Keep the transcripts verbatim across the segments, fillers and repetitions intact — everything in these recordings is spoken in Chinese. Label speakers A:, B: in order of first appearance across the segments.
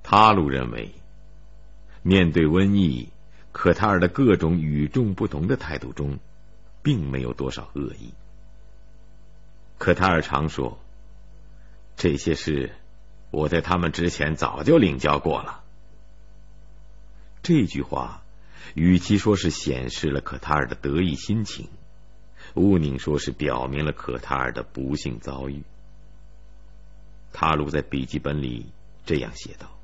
A: 塔鲁认为，面对瘟疫，可塔尔的各种与众不同的态度中，并没有多少恶意。可塔尔常说，这些事我在他们之前早就领教过了。这句话与其说是显示了可塔尔的得意心情，毋宁说是表明了可塔尔的不幸遭遇。塔鲁在笔记本里这样写道：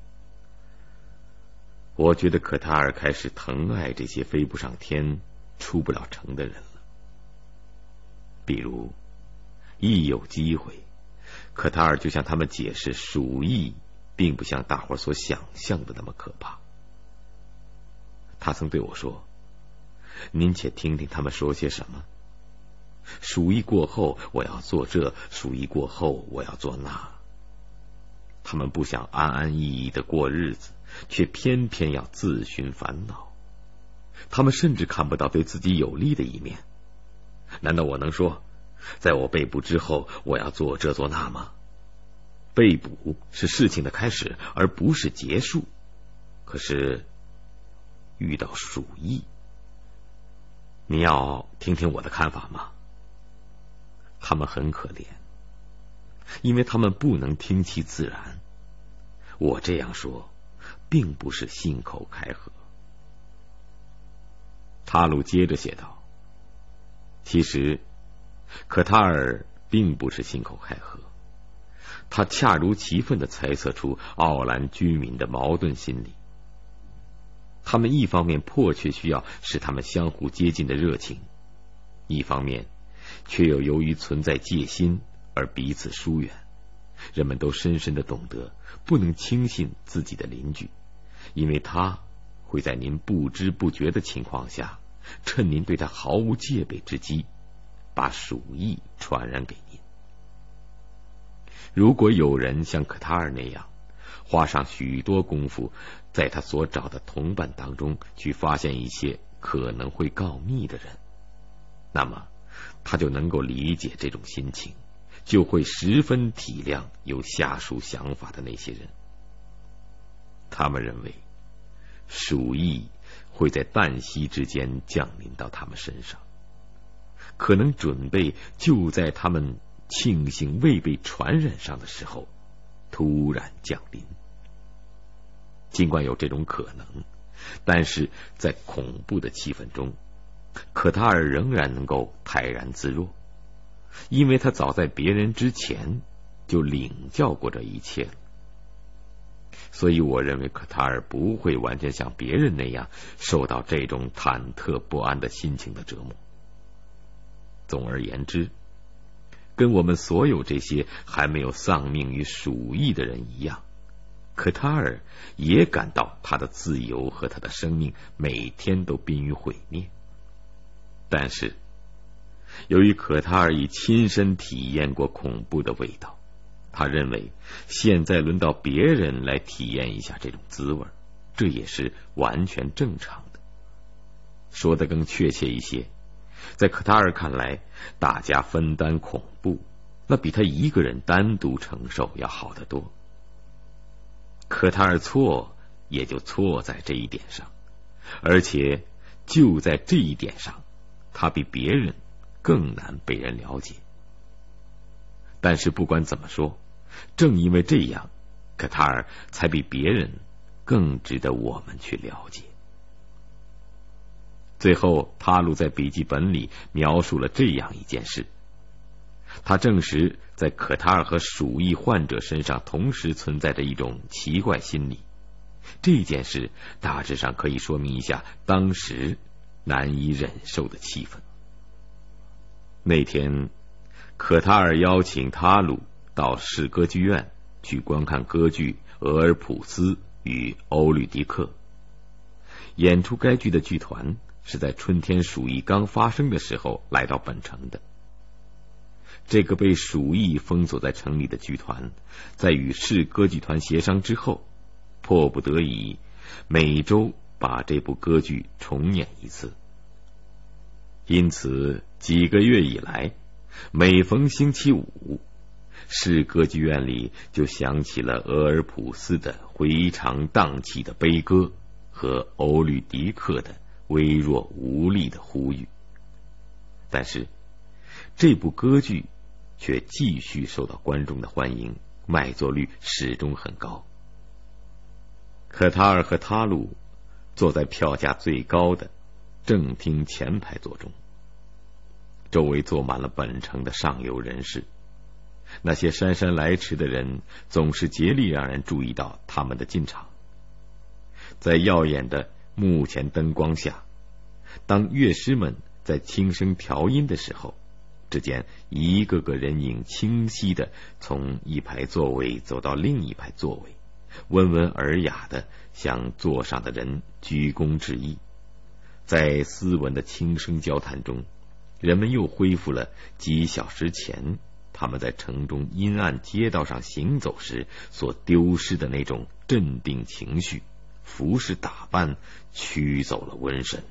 A: 我觉得可塔尔开始疼爱这些飞不上天、出不了城的人了。比如，一有机会，可塔尔就向他们解释鼠疫并不像大伙所想象的那么可怕。他曾对我说，您且听听他们说些什么。鼠疫过后我要做这，鼠疫过后我要做那。他们不想安安逸逸的过日子，却偏偏要自寻烦恼。他们甚至看不到对自己有利的一面。难道我能说，在我被捕之后我要做这做那吗？被捕是事情的开始，而不是结束。可是遇到鼠疫，你要听听我的看法吗？他们很可怜，因为他们不能听其自然。我这样说并不是信口开河。塔鲁接着写道，其实可塔尔并不是信口开河，他恰如其分地猜测出奥兰居民的矛盾心理。他们一方面迫切需要使他们相互接近的热情，一方面却又由于存在戒心而彼此疏远。人们都深深地懂得，不能轻信自己的邻居，因为他会在您不知不觉的情况下，趁您对他毫无戒备之机，把鼠疫传染给您。如果有人像可塔尔那样，花上许多功夫，在他所找的同伴当中去发现一些可能会告密的人，那么他就能够理解这种心情，就会十分体谅有下述想法的那些人。他们认为鼠疫会在旦夕之间降临到他们身上，可能准备就在他们庆幸未被传染上的时候突然降临。尽管有这种可能，但是在恐怖的气氛中，可塔尔仍然能够泰然自若，因为他早在别人之前就领教过这一切了。所以我认为可塔尔不会完全像别人那样受到这种忐忑不安的心情的折磨。总而言之，跟我们所有这些还没有丧命于鼠疫的人一样，可塔尔也感到他的自由和他的生命每天都濒于毁灭。但是由于可塔尔已亲身体验过恐怖的味道，他认为现在轮到别人来体验一下这种滋味，这也是完全正常的。说得更确切一些，在可塔尔看来，大家分担恐怖，那比他一个人单独承受要好得多。可塔尔错也就错在这一点上，而且就在这一点上，他比别人更难被人了解。但是不管怎么说，正因为这样，可塔尔才比别人更值得我们去了解。最后，塔鲁在笔记本里描述了这样一件事，他证实在可塔尔和鼠疫患者身上同时存在着一种奇怪心理。这件事大致上可以说明一下当时难以忍受的气氛。那天，可塔尔邀请塔鲁到市歌剧院去观看歌剧《俄尔普斯与欧律狄克》。演出该剧的剧团是在春天鼠疫刚发生的时候来到本城的。这个被鼠疫封锁在城里的剧团，在与市歌剧团协商之后，迫不得已每周把这部歌剧重演一次。因此几个月以来，每逢星期五， 市歌剧院里就响起了俄尔普斯的回肠荡气的悲歌和欧律狄克的微弱无力的呼吁。但是这部歌剧却继续受到观众的欢迎，卖座率始终很高。可塔尔和塔鲁坐在票价最高的正厅前排座中，周围坐满了本城的上流人士。那些姗姗来迟的人总是竭力让人注意到他们的进场。在耀眼的幕前灯光下，当乐师们在轻声调音的时候，只见一个个人影清晰地从一排座位走到另一排座位，温文尔雅地向座上的人鞠躬致意。在斯文的轻声交谈中，人们又恢复了几小时前他们在城中阴暗街道上行走时所丢失的那种镇定情绪，服饰打扮驱走了瘟神。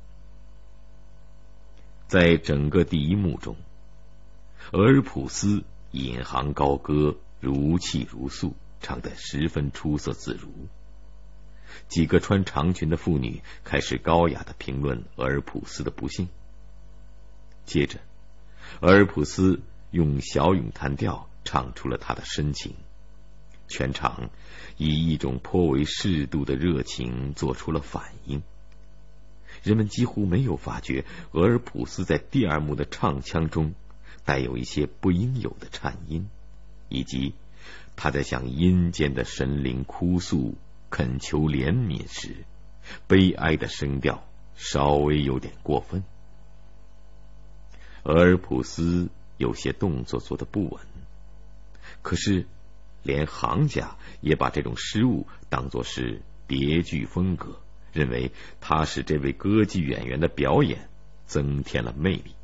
A: 在整个第一幕中，俄尔普斯引吭高歌，如泣如诉，唱得十分出色自如。几个穿长裙的妇女开始高雅地评论俄尔普斯的不幸。接着，俄尔普斯用小咏叹调唱出了他的深情，全场以一种颇为适度的热情做出了反应。人们几乎没有发觉俄尔普斯在第二幕的唱腔中带有一些不应有的颤音，以及他在向阴间的神灵哭诉恳求怜悯时，悲哀的声调稍微有点过分。俄尔普斯有些动作做得不稳，可是连行家也把这种失误当作是别具风格，认为他使这位歌剧演员的表演增添了魅力。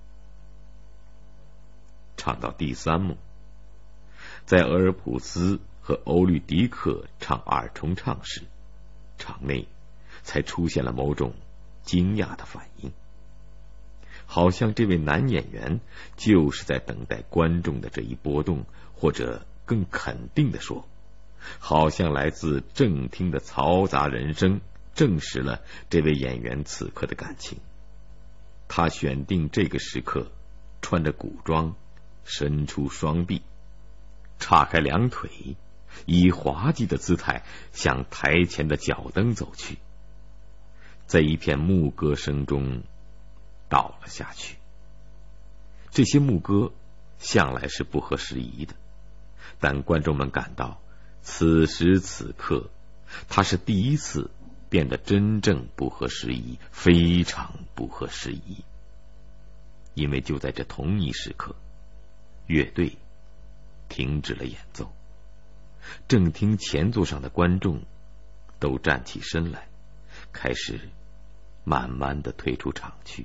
A: 唱到第三幕，在俄尔普斯和欧律狄克唱二重唱时，场内才出现了某种惊讶的反应，好像这位男演员就是在等待观众的这一波动，或者更肯定地说，好像来自正厅的嘈杂人声证实了这位演员此刻的感情。他选定这个时刻，穿着古装，伸出双臂，岔开两腿，以滑稽的姿态向台前的脚灯走去，在一片牧歌声中倒了下去。这些牧歌向来是不合时宜的，但观众们感到此时此刻他是第一次变得真正不合时宜，非常不合时宜。因为就在这同一时刻，乐队停止了演奏，正厅前座上的观众都站起身来，开始慢慢地退出场去。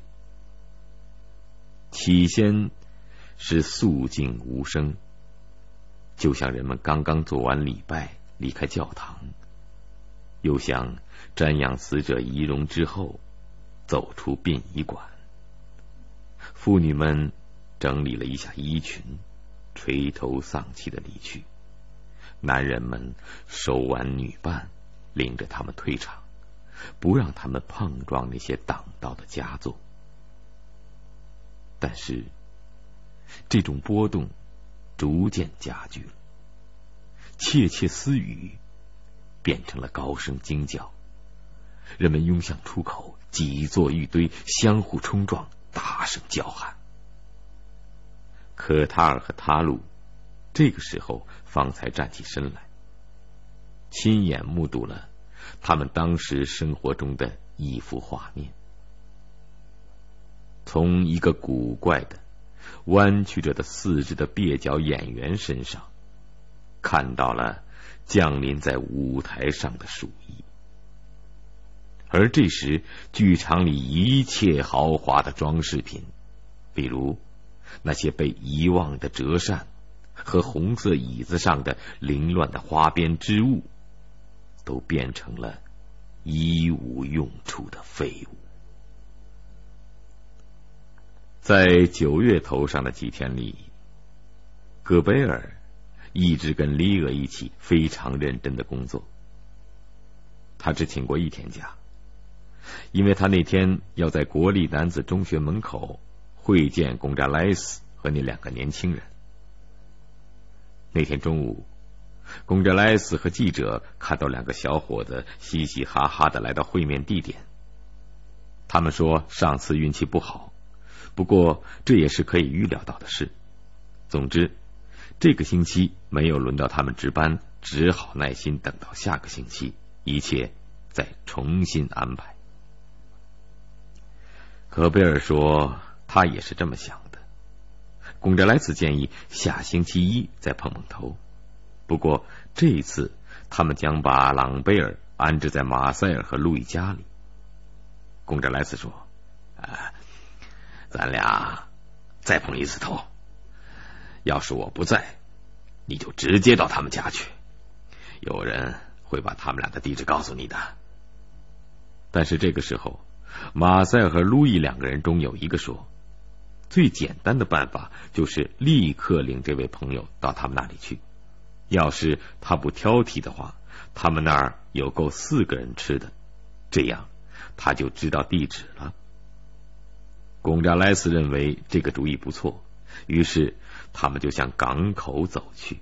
A: 起先是肃静无声，就像人们刚刚做完礼拜离开教堂，又像瞻仰死者遗容之后走出殡仪馆。妇女们整理了一下衣裙，垂头丧气的离去。男人们手挽女伴，领着他们退场，不让他们碰撞那些挡道的佳作。但是这种波动逐渐加剧了，窃窃私语变成了高声惊叫，人们拥向出口，挤作一堆，相互冲撞，大声叫喊。可塔尔和塔鲁这个时候方才站起身来，亲眼目睹了他们当时生活中的一幅画面。从一个古怪的弯曲着的四肢的蹩脚演员身上，看到了降临在舞台上的鼠疫。而这时剧场里一切豪华的装饰品，比如那些被遗忘的折扇和红色椅子上的凌乱的花边织物，都变成了一无用处的废物。在九月头上的几天里，戈贝尔一直跟李厄一起非常认真的工作。他只请过一天假，因为他那天要在国立男子中学门口会见贡扎莱斯和那两个年轻人。那天中午，贡扎莱斯和记者看到两个小伙子嘻嘻哈哈的来到会面地点。他们说上次运气不好，不过这也是可以预料到的事。总之，这个星期没有轮到他们值班，只好耐心等到下个星期，一切再重新安排。可贝尔说他也是这么想的。贡扎莱斯建议下星期一再碰碰头，不过这一次他们将把朗贝尔安置在马塞尔和路易家里。贡扎莱斯说、啊、咱俩再碰一次头，要是我不在，你就直接到他们家去，有人会把他们俩的地址告诉你的。但是这个时候，马塞尔和路易两个人中有一个说，最简单的办法就是立刻领这位朋友到他们那里去，要是他不挑剔的话，他们那儿有够四个人吃的，这样他就知道地址了。贡扎莱斯认为这个主意不错，于是他们就向港口走去。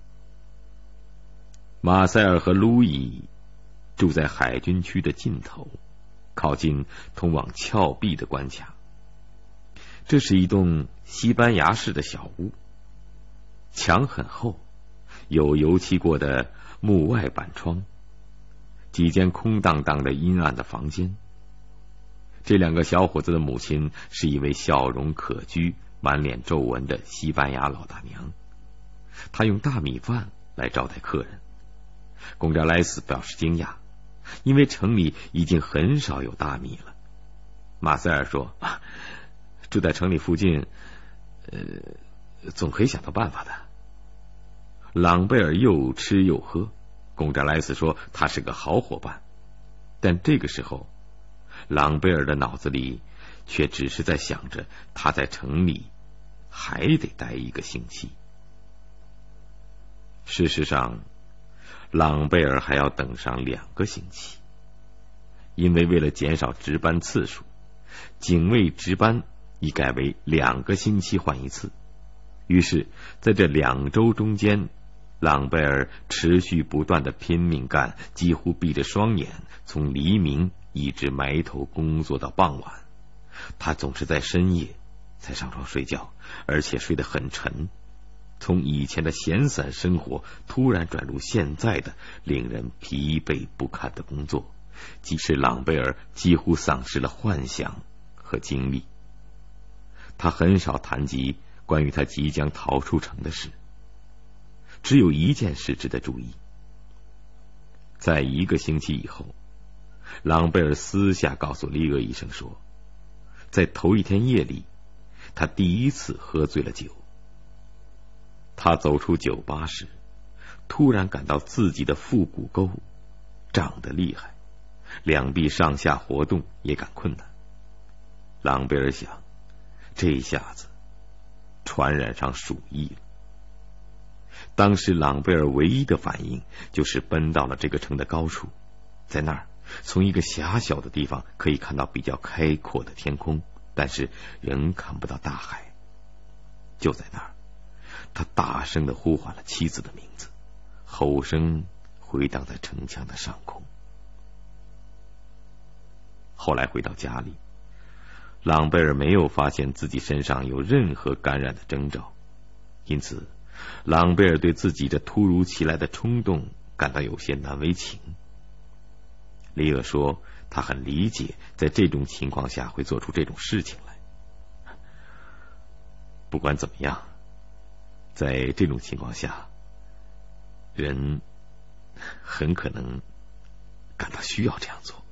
A: 马塞尔和路易住在海军区的尽头，靠近通往峭壁的关卡。这是一栋西班牙式的小屋，墙很厚，有油漆过的木外板窗，几间空荡荡的阴暗的房间。这两个小伙子的母亲是一位笑容可掬、满脸皱纹的西班牙老大娘，她用大米饭来招待客人。贡扎莱斯表示惊讶，因为城里已经很少有大米了。马塞尔说、啊、住在城里附近，呃，总可以想到办法的。朗贝尔又吃又喝，贡扎莱斯说他是个好伙伴，但这个时候朗贝尔的脑子里却只是在想着他在城里还得待一个星期。事实上，朗贝尔还要等上两个星期，因为为了减少值班次数，警卫值班已改为两个星期换一次。于是在这两周中间，朗贝尔持续不断的拼命干，几乎闭着双眼，从黎明一直埋头工作到傍晚。他总是在深夜才上床睡觉，而且睡得很沉，从以前的闲散生活突然转入现在的令人疲惫不堪的工作，即使朗贝尔几乎丧失了幻想和精力。他很少谈及关于他即将逃出城的事，只有一件事值得注意。在一个星期以后，朗贝尔私下告诉利厄医生说，在头一天夜里，他第一次喝醉了酒。他走出酒吧时，突然感到自己的腹股沟胀得厉害，两臂上下活动也感困难。朗贝尔想，这一下子传染上鼠疫了。当时朗贝尔唯一的反应就是奔到了这个城的高处，在那儿从一个狭小的地方可以看到比较开阔的天空，但是仍看不到大海。就在那儿，他大声地呼唤了妻子的名字，吼声回荡在城墙的上空。后来回到家里，朗贝尔没有发现自己身上有任何感染的征兆，因此朗贝尔对自己这突如其来的冲动感到有些难为情。里厄说他很理解在这种情况下会做出这种事情来。不管怎么样，在这种情况下，人很可能感到需要这样做。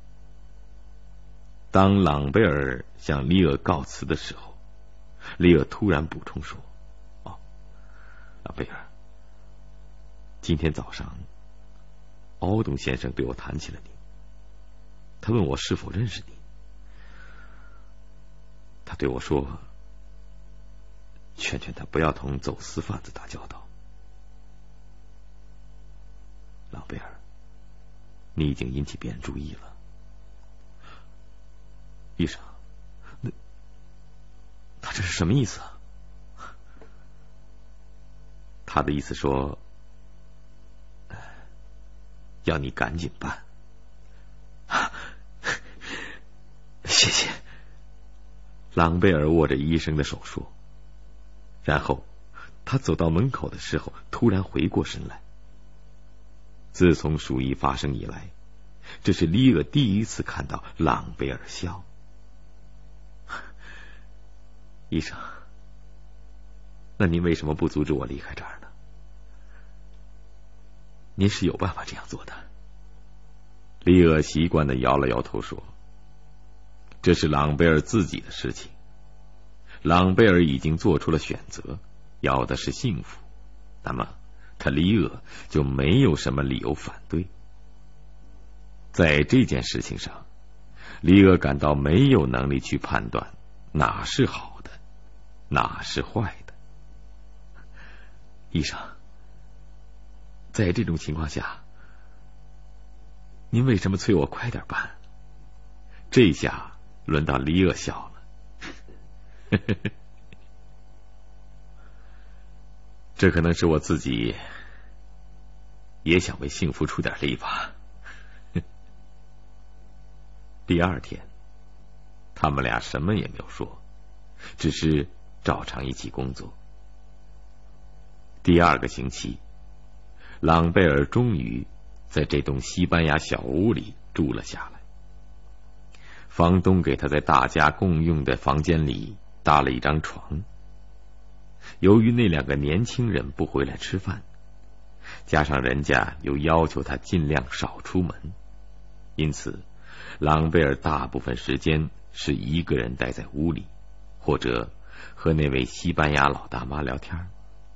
A: 当朗贝尔向里厄告辞的时候，里厄突然补充说，哦，朗贝尔，今天早上奥东先生对我谈起了你，他问我是否认识你。他对我说，劝劝他不要同走私贩子打交道， 贝尔，你已经引起别人注意了。医生，那他这是什么意思啊？他的意思说，要你赶紧办。谢谢。朗贝尔握着医生的手说，然后他走到门口的时候，突然回过神来。自从鼠疫发生以来，这是李厄第一次看到朗贝尔笑。医生，那您为什么不阻止我离开这儿呢？您是有办法这样做的。李厄习惯地摇了摇头说，这是朗贝尔自己的事情，朗贝尔已经做出了选择，要的是幸福，那么他李厄就没有什么理由反对。在这件事情上，李厄感到没有能力去判断哪是好的，哪是坏的。医生，在这种情况下，您为什么催我快点办？这下轮到李厄笑了。这可能是我自己也想为幸福出点力吧。第二天，他们俩什么也没有说，只是照常一起工作。第二个星期，朗贝尔终于在这栋西班牙小屋里住了下来。房东给他在大家共用的房间里搭了一张床。由于那两个年轻人不回来吃饭，加上人家又要求他尽量少出门，因此朗贝尔大部分时间是一个人待在屋里，或者和那位西班牙老大妈聊天。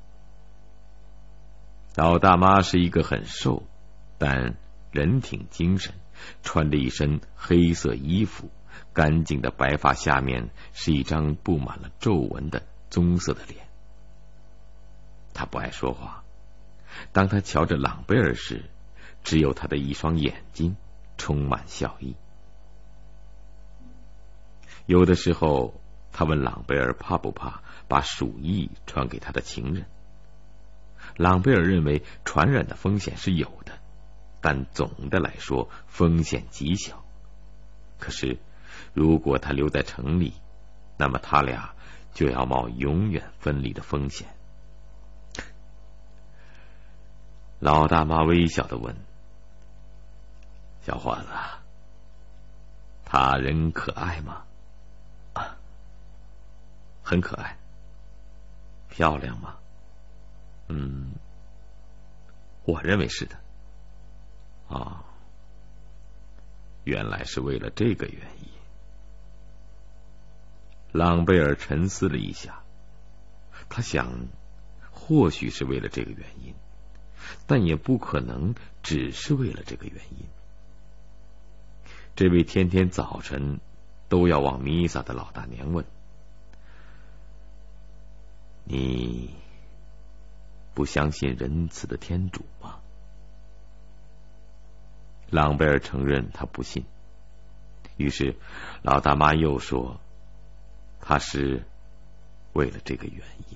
A: 老大妈是一个很瘦，但人挺精神，穿着一身黑色衣服，干净的白发下面是一张布满了皱纹的棕色的脸。他不爱说话，当他瞧着朗贝尔时，只有他的一双眼睛充满笑意。有的时候，他问朗贝尔怕不怕把鼠疫传给他的情人。朗贝尔认为传染的风险是有的，但总的来说风险极小。可是如果他留在城里，那么他俩就要冒永远分离的风险。老大妈微笑地问，小伙子，他人可爱吗？啊，很可爱。漂亮吗？嗯，我认为是的。啊，原来是为了这个原因。朗贝尔沉思了一下，他想，或许是为了这个原因，但也不可能只是为了这个原因。这位天天早晨都要往弥撒的老大娘问，你不相信仁慈的天主吗？朗贝尔承认他不信。于是老大妈又说，他是为了这个原因。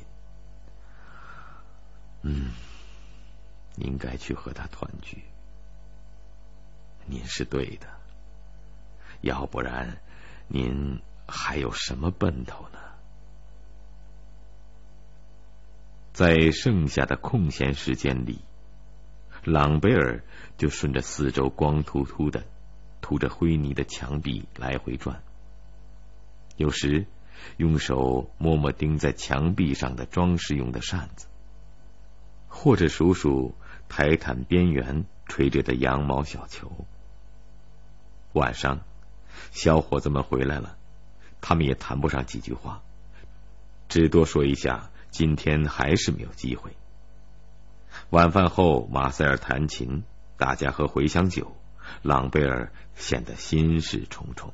A: 嗯，应该去和他团聚。您是对的，要不然您还有什么奔头呢？在剩下的空闲时间里，朗贝尔就顺着四周光秃秃的涂着灰泥的墙壁来回转，有时用手摸摸钉在墙壁上的装饰用的扇子，或者数数台毯边缘垂着的羊毛小球。晚上小伙子们回来了，他们也谈不上几句话，只多说一下今天还是没有机会。晚饭后，马塞尔弹琴，大家喝茴香酒，朗贝尔显得心事重重。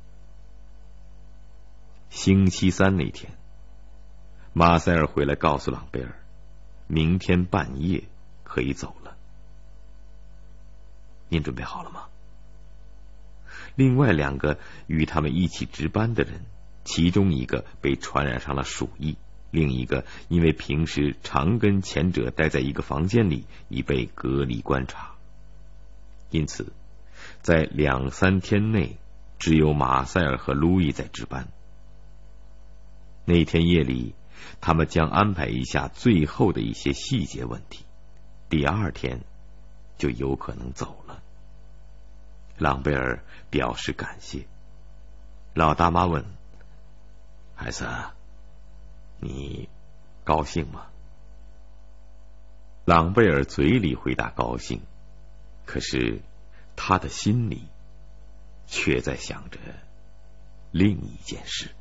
A: 星期三那天，马塞尔回来告诉朗贝尔，明天半夜可以走了。 您准备好了吗？另外两个与他们一起值班的人，其中一个被传染上了鼠疫，另一个因为平时常跟前者待在一个房间里，已被隔离观察。因此在两三天内，只有马塞尔和路易在值班。那天夜里，他们将安排一下最后的一些细节问题，第二天就有可能走了。朗贝尔表示感谢。老大妈问：“孩子，你高兴吗？”朗贝尔嘴里回答高兴，可是他的心里却在想着另一件事。